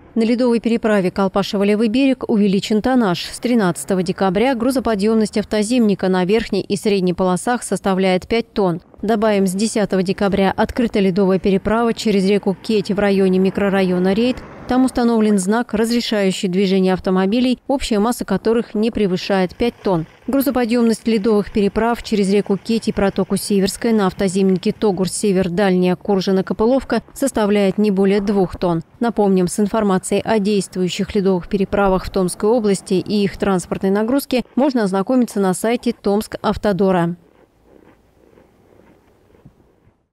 На ледовой переправе Колпашево-Левый берег увеличен тоннаж. С 13 декабря грузоподъемность автозимника на верхней и средней полосах составляет 5 тонн. Добавим, с 10 декабря открыта ледовая переправа через реку Кеть в районе микрорайона Рейд. Там установлен знак, разрешающий движение автомобилей, общая масса которых не превышает 5 тонн. Грузоподъемность ледовых переправ через реку Кеть и протоку Северская на автозимнике Тогур-Север, Дальняя, Куржино-Копыловка составляет не более 2 тонн. Напомним, с информацией о действующих ледовых переправах в Томской области и их транспортной нагрузке можно ознакомиться на сайте Томск-Автодора.